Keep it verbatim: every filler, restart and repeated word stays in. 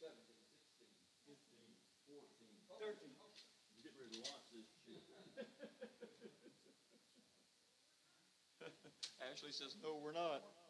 seventeen, sixteen, fifteen, fourteen, thirteen. I'm getting ready to launch this shit. Ashley says, no, we're not.